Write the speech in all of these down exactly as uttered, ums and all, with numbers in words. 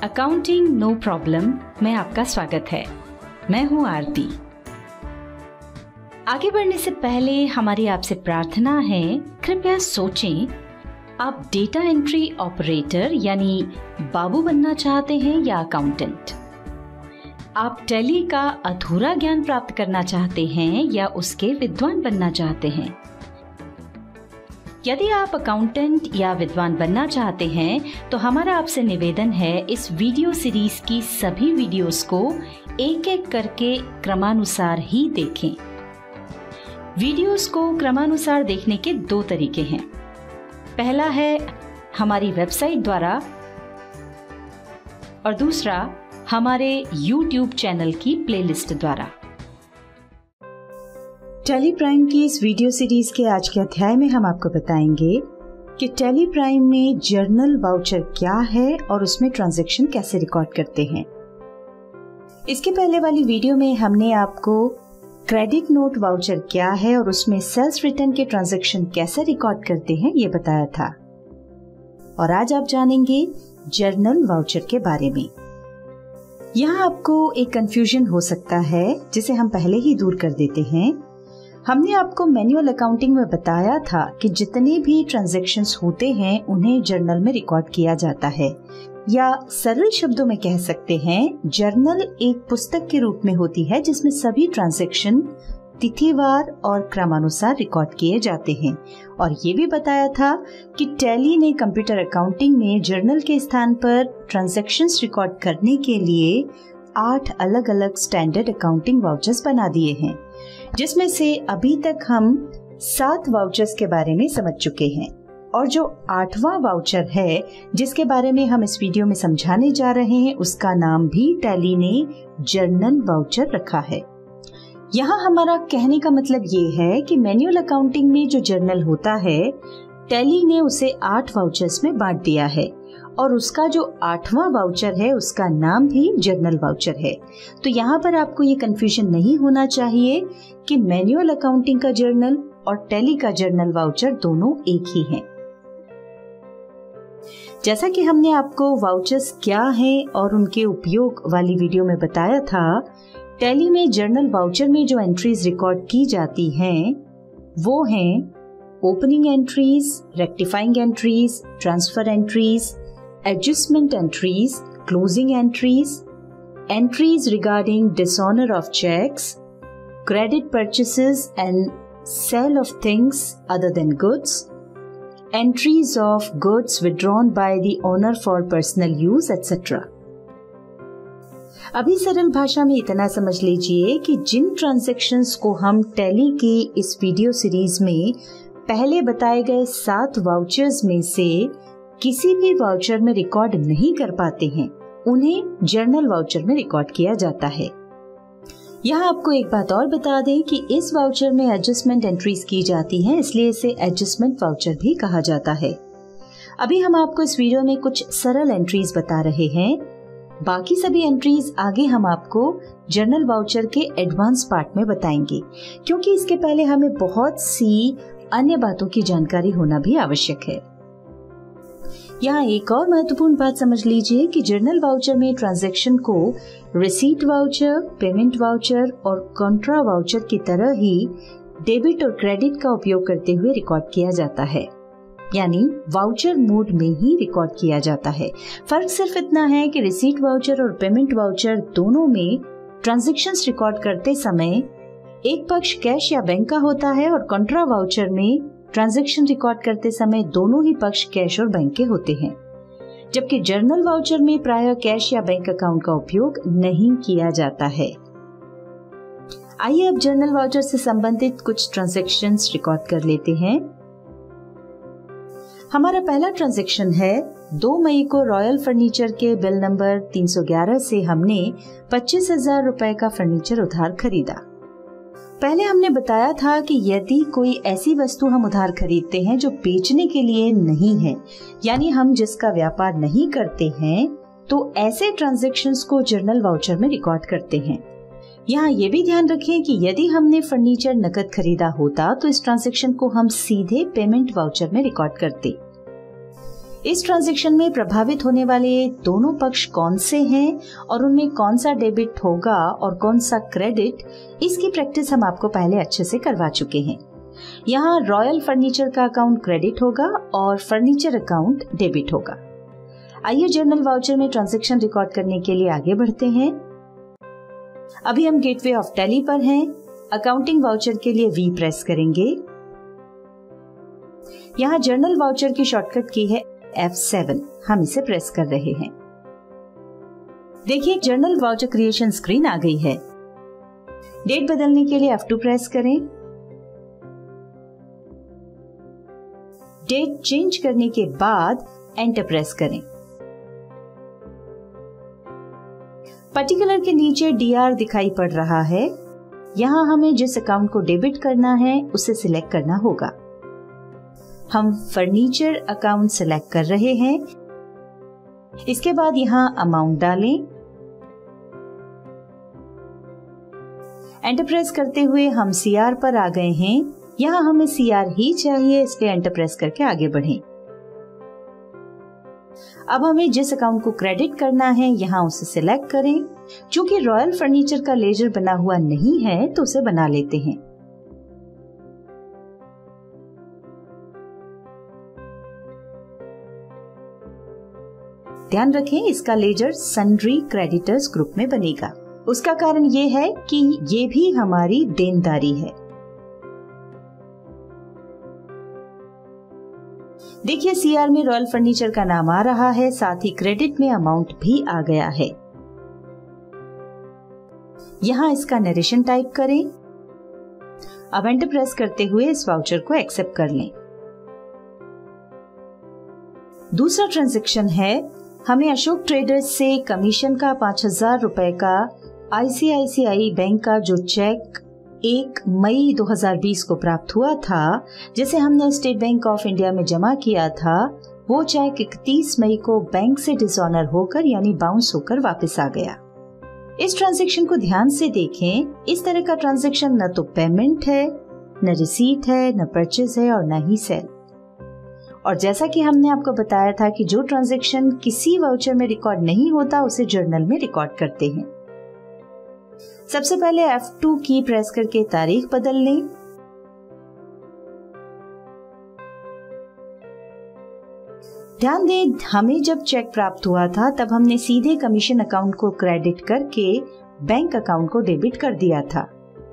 Accounting no problem में आपका स्वागत है। मैं हूं आरती। आगे बढ़ने से पहले हमारी आपसे प्रार्थना है, कृपया सोचें, आप डेटा एंट्री ऑपरेटर यानी बाबू बनना चाहते हैं या अकाउंटेंट? आप टैली का अधूरा ज्ञान प्राप्त करना चाहते हैं या उसके विद्वान बनना चाहते हैं? यदि आप अकाउंटेंट या विद्वान बनना चाहते हैं तो हमारा आपसे निवेदन है, इस वीडियो सीरीज की सभी वीडियोस को एक एक करके क्रमानुसार ही देखें। वीडियोस को क्रमानुसार देखने के दो तरीके हैं। पहला है हमारी वेबसाइट द्वारा और दूसरा हमारे यूट्यूब चैनल की प्लेलिस्ट द्वारा। टैली प्राइम की इस वीडियो सीरीज के आज के अध्याय में हम आपको बताएंगे कि टैली प्राइम में जर्नल वाउचर क्या है और उसमें ट्रांजैक्शन कैसे रिकॉर्ड करते हैं। इसके पहले वाली वीडियो में हमने आपको क्रेडिट नोट वाउचर क्या है और उसमें सेल्स रिटर्न के ट्रांजैक्शन कैसे रिकॉर्ड करते हैं ये बताया था, और आज आप जानेंगे जर्नल वाउचर के बारे में। यहाँ आपको एक कंफ्यूजन हो सकता है जिसे हम पहले ही दूर कर देते हैं। हमने आपको मैनुअल अकाउंटिंग में बताया था कि जितने भी ट्रांजैक्शंस होते हैं उन्हें जर्नल में रिकॉर्ड किया जाता है, या सरल शब्दों में कह सकते हैं जर्नल एक पुस्तक के रूप में होती है जिसमें सभी ट्रांजैक्शन तिथिवार और क्रमानुसार रिकॉर्ड किए जाते हैं। और ये भी बताया था कि टैली ने कंप्यूटर अकाउंटिंग में जर्नल के स्थान पर ट्रांजैक्शंस रिकॉर्ड करने के लिए आठ अलग अलग स्टैंडर्ड अकाउंटिंग वाउचर्स बना दिए हैं, जिसमें से अभी तक हम सात वाउचर्स के बारे में समझ चुके हैं, और जो आठवां वाउचर है जिसके बारे में हम इस वीडियो में समझाने जा रहे हैं उसका नाम भी टैली ने जर्नल वाउचर रखा है। यहाँ हमारा कहने का मतलब ये है कि मैनुअल अकाउंटिंग में जो जर्नल होता है टैली ने उसे आठ वाउचर्स में बांट दिया है, और उसका जो आठवां वाउचर है उसका नाम भी जर्नल वाउचर है। तो यहाँ पर आपको ये कंफ्यूजन नहीं होना चाहिए कि मैनुअल अकाउंटिंग का जर्नल और टैली का जर्नल वाउचर दोनों एक ही हैं। जैसा कि हमने आपको वाउचर्स क्या हैं और उनके उपयोग वाली वीडियो में बताया था, टैली में जर्नल वाउचर में जो एंट्रीज रिकॉर्ड की जाती हैं वो हैं opening entries, rectifying entries, transfer entries, adjustment entries, closing entries, entries regarding dishonor of checks, credit purchases and sale of things other than goods, entries of goods withdrawn by the owner for personal use, et cetera. अभी सरल भाषा में इतना समझ लीजिए कि जिन transactions को हम टैली की इस वीडियो सीरीज में पहले बताए गए सात वाउचर्स में से किसी भी वाउचर में रिकॉर्ड नहीं कर पाते हैं उन्हें जर्नल वाउचर में रिकॉर्ड किया जाता है। यहाँ आपको एक बात और बता दें कि इस वाउचर में एडजस्टमेंट एंट्रीज की जाती हैं, इसलिए इसे एडजस्टमेंट वाउचर भी कहा जाता है। अभी हम आपको इस वीडियो में कुछ सरल एंट्रीज बता रहे हैं, बाकी सभी एंट्रीज आगे हम आपको जर्नल वाउचर के एडवांस पार्ट में बताएंगे, क्योंकि इसके पहले हमें बहुत सी अन्य बातों की जानकारी होना भी आवश्यक है। यहाँ एक और महत्वपूर्ण बात समझ लीजिए कि जर्नल वाउचर में ट्रांजैक्शन को रिसीट वाउचर, पेमेंट वाउचर और कॉन्ट्रा वाउचर की तरह ही डेबिट और क्रेडिट का उपयोग करते हुए रिकॉर्ड किया जाता है, यानी वाउचर मोड में ही रिकॉर्ड किया जाता है। फर्क सिर्फ इतना है कि रिसीट वाउचर और पेमेंट वाउचर दोनों में ट्रांजैक्शंस रिकॉर्ड करते समय एक पक्ष कैश या बैंक का होता है, और कॉन्ट्रा वाउचर में ट्रांजैक्शन रिकॉर्ड करते समय दोनों ही पक्ष कैश और बैंक के होते हैं, जबकि जर्नल वाउचर में प्रायः कैश या बैंक अकाउंट का उपयोग नहीं किया जाता है। आइए अब जर्नल वाउचर से संबंधित कुछ ट्रांजैक्शंस रिकॉर्ड कर लेते हैं। हमारा पहला ट्रांजैक्शन है दो मई को रॉयल फर्नीचर के बिल नंबर तीन सौ ग्यारह से हमने पच्चीस हजार रुपए का फर्नीचर उधार खरीदा। पहले हमने बताया था कि यदि कोई ऐसी वस्तु हम उधार खरीदते हैं जो बेचने के लिए नहीं है, यानी हम जिसका व्यापार नहीं करते हैं, तो ऐसे ट्रांजैक्शंस को जर्नल वाउचर में रिकॉर्ड करते हैं। यहाँ ये भी ध्यान रखें कि यदि हमने फर्नीचर नकद खरीदा होता तो इस ट्रांजैक्शन को हम सीधे पेमेंट वाउचर में रिकॉर्ड करते। इस ट्रांजैक्शन में प्रभावित होने वाले दोनों पक्ष कौन से हैं और उनमें कौन सा डेबिट होगा और कौन सा क्रेडिट, इसकी प्रैक्टिस हम आपको पहले अच्छे से करवा चुके हैं। यहाँ रॉयल फर्नीचर का अकाउंट क्रेडिट होगा और फर्नीचर अकाउंट डेबिट होगा। आइए जर्नल वाउचर में ट्रांजैक्शन रिकॉर्ड करने के लिए आगे बढ़ते हैं। अभी हम गेटवे ऑफ टैली पर हैं। अकाउंटिंग वाउचर के लिए वी प्रेस करेंगे। यहाँ जर्नल वाउचर की शॉर्टकट की है एफ सेवन, हम इसे प्रेस कर रहे हैं। देखिए जर्नल वाउचर क्रिएशन स्क्रीन आ गई है। डेट बदलने के लिए एफ टू प्रेस करें। डेट चेंज करने के बाद एंटर प्रेस करें। पर्टिकुलर के नीचे डी आर दिखाई पड़ रहा है। यहाँ हमें जिस अकाउंट को डेबिट करना है उसे सिलेक्ट करना होगा। हम फर्नीचर अकाउंट सिलेक्ट कर रहे हैं। इसके बाद यहाँ अमाउंट डालें। एंटर प्रेस करते हुए हम सी आर पर आ गए हैं। यहाँ हमें सी आर ही चाहिए, इसलिए एंटर प्रेस करके आगे बढ़ें। अब हमें जिस अकाउंट को क्रेडिट करना है यहाँ उसे सिलेक्ट करें। चूंकि रॉयल फर्नीचर का लेजर बना हुआ नहीं है तो उसे बना लेते हैं। ध्यान रखें इसका लेजर सन्ड्री क्रेडिटर्स ग्रुप में बनेगा। उसका कारण ये है कि ये भी हमारी देनदारी है। देखिए सीआर में रॉयल फर्नीचर का नाम आ रहा है, साथ ही क्रेडिट में अमाउंट भी आ गया है। यहाँ इसका नरेशन टाइप करें। अब एंटर प्रेस करते हुए इस वाउचर को एक्सेप्ट कर लें। दूसरा ट्रांजैक्शन है, हमें अशोक ट्रेडर्स से कमीशन का पांच हजार रुपए का आईसीआईसीआई बैंक का जो चेक एक मई दो हज़ार बीस को प्राप्त हुआ था, जिसे हमने स्टेट बैंक ऑफ इंडिया में जमा किया था, वो चेक इकतीस मई को बैंक से डिसऑनर होकर यानी बाउंस होकर वापस आ गया। इस ट्रांजैक्शन को ध्यान से देखें। इस तरह का ट्रांजैक्शन न तो पेमेंट है, न रिसीट है, न परचेज है और न ही सेल। और जैसा कि हमने आपको बताया था कि जो ट्रांजैक्शन किसी वाउचर में रिकॉर्ड नहीं होता उसे जर्नल में रिकॉर्ड करते हैं। सबसे पहले एफ टू की प्रेस करके तारीख बदल लें। ध्यान दें, हमें जब चेक प्राप्त हुआ था तब हमने सीधे कमीशन अकाउंट को क्रेडिट करके बैंक अकाउंट को डेबिट कर दिया था,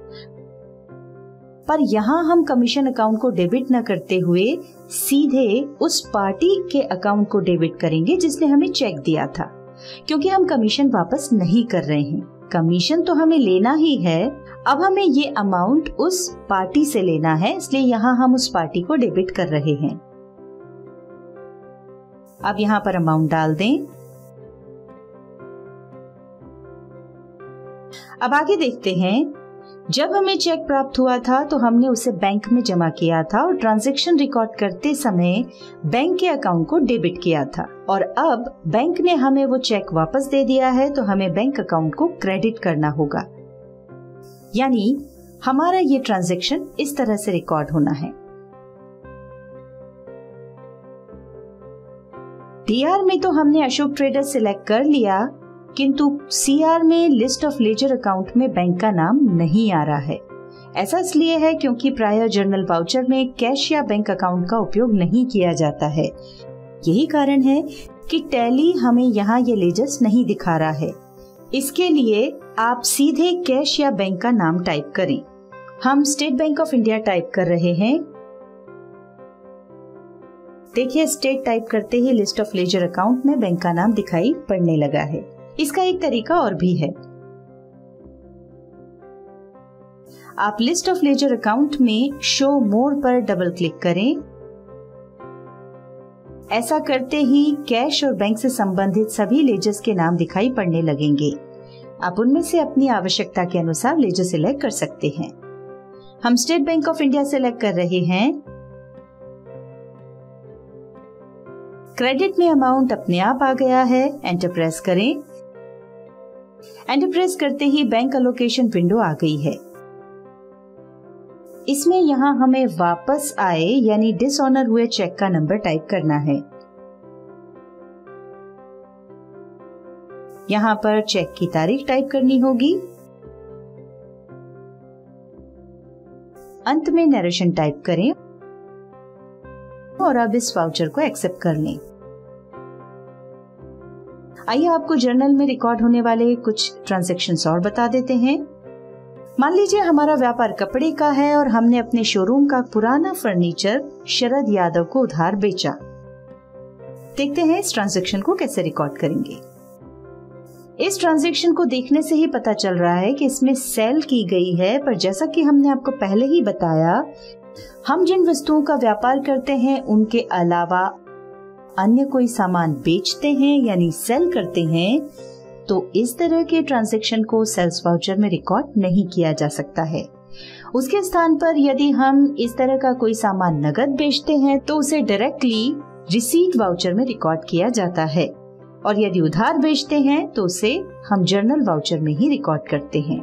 पर यहाँ हम कमीशन अकाउंट को डेबिट न करते हुए सीधे उस पार्टी के अकाउंट को डेबिट करेंगे जिसने हमें चेक दिया था, क्योंकि हम कमीशन वापस नहीं कर रहे हैं। कमीशन तो हमें लेना ही है, अब हमें ये अमाउंट उस पार्टी से लेना है, इसलिए यहाँ हम उस पार्टी को डेबिट कर रहे हैं। अब यहाँ पर अमाउंट डाल दें। अब आगे देखते हैं। जब हमें चेक प्राप्त हुआ था तो हमने उसे बैंक में जमा किया था और ट्रांजैक्शन रिकॉर्ड करते समय बैंक के अकाउंट को डेबिट किया था, और अब बैंक ने हमें वो चेक वापस दे दिया है तो हमें बैंक अकाउंट को क्रेडिट करना होगा। यानी हमारा ये ट्रांजैक्शन इस तरह से रिकॉर्ड होना है। डीआर में तो हमने अशोक ट्रेडर्स सिलेक्ट कर लिया, किंतु सीआर में लिस्ट ऑफ लेजर अकाउंट में बैंक का नाम नहीं आ रहा है। ऐसा इसलिए है क्योंकि प्राय जर्नल वाउचर में कैश या बैंक अकाउंट का उपयोग नहीं किया जाता है। यही कारण है कि टैली हमें यहाँ ये लेजर्स नहीं दिखा रहा है। इसके लिए आप सीधे कैश या बैंक का नाम टाइप करें। हम State Bank of India type कर रहे हैं। देखिए स्टेट टाइप करते ही लिस्ट ऑफ लेजर अकाउंट में बैंक का नाम दिखाई पड़ने लगा है। इसका एक तरीका और भी है। आप लिस्ट ऑफ लेजर अकाउंट में शो मोर पर डबल क्लिक करें। ऐसा करते ही कैश और बैंक से संबंधित सभी लेजर्स के नाम दिखाई पड़ने लगेंगे। आप उनमें से अपनी आवश्यकता के अनुसार लेजर सिलेक्ट कर सकते हैं। हम State Bank of India select कर रहे हैं। क्रेडिट में अमाउंट अपने आप आ गया है। एंटर प्रेस करें। एंटर प्रेस करते ही बैंक अलोकेशन विंडो आ गई है। इसमें यहाँ हमें वापस आए यानी डिसऑनर हुए चेक का नंबर टाइप करना है। यहाँ पर चेक की तारीख टाइप करनी होगी। अंत में नरेशन टाइप करें और अब इस वाउचर को एक्सेप्ट कर लें। आइए आपको जर्नल में रिकॉर्ड होने वाले कुछ ट्रांजैक्शंस और बता देते हैं। मान लीजिए हमारा व्यापार कपड़े का है और हमने अपने शोरूम का पुराना फर्नीचर शरद यादव को उधार बेचा। देखते हैं इस ट्रांजैक्शन को कैसे रिकॉर्ड करेंगे। इस ट्रांजैक्शन को देखने से ही पता चल रहा है कि इसमें सेल की गई है, पर जैसा कि हमने आपको पहले ही बताया, हम जिन वस्तुओं का व्यापार करते हैं उनके अलावा अन्य कोई सामान बेचते हैं यानी सेल करते हैं, तो इस तरह के ट्रांजैक्शन को सेल्स वाउचर में रिकॉर्ड नहीं किया जा सकता है। उसके स्थान पर यदि हम इस तरह का कोई सामान नगद बेचते हैं तो उसे डायरेक्टली रिसीट वाउचर में रिकॉर्ड किया जाता है, और यदि उधार बेचते हैं तो उसे हम जर्नल वाउचर में ही रिकॉर्ड करते हैं।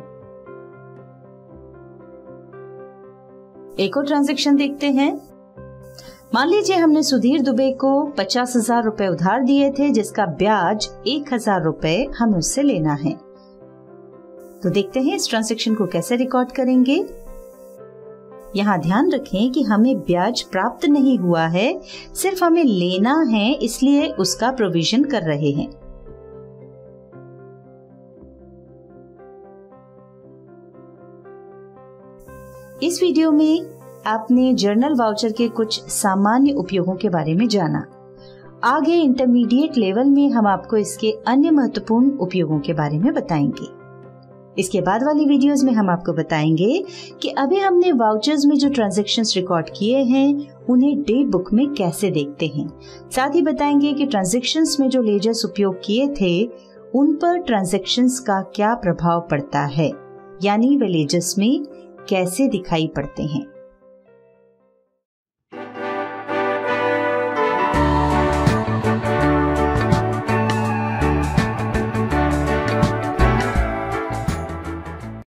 एक और ट्रांजैक्शन देखते हैं। मान लीजिए हमने सुधीर दुबे को पचास हजार रुपए उधार दिए थे, जिसका ब्याज एक हजार रुपए हमें उससे लेना है। तो देखते हैं इस ट्रांजैक्शन को कैसे रिकॉर्ड करेंगे। यहाँ ध्यान रखें कि हमें ब्याज प्राप्त नहीं हुआ है, सिर्फ हमें लेना है, इसलिए उसका प्रोविजन कर रहे हैं। इस वीडियो में आपने जर्नल वाउचर के कुछ सामान्य उपयोगों के बारे में जाना। आगे इंटरमीडिएट लेवल में हम आपको इसके अन्य महत्वपूर्ण उपयोगों के बारे में बताएंगे। इसके बाद वाली वीडियोस में हम आपको बताएंगे कि अभी हमने वाउचर्स में जो ट्रांजैक्शंस रिकॉर्ड किए हैं उन्हें डे बुक में कैसे देखते हैं। साथ ही बताएंगे कि ट्रांजैक्शंस में जो लेजर्स उपयोग किए थे उन पर ट्रांजैक्शंस का क्या प्रभाव पड़ता है, यानी वे लेजर्स में कैसे दिखाई पड़ते हैं।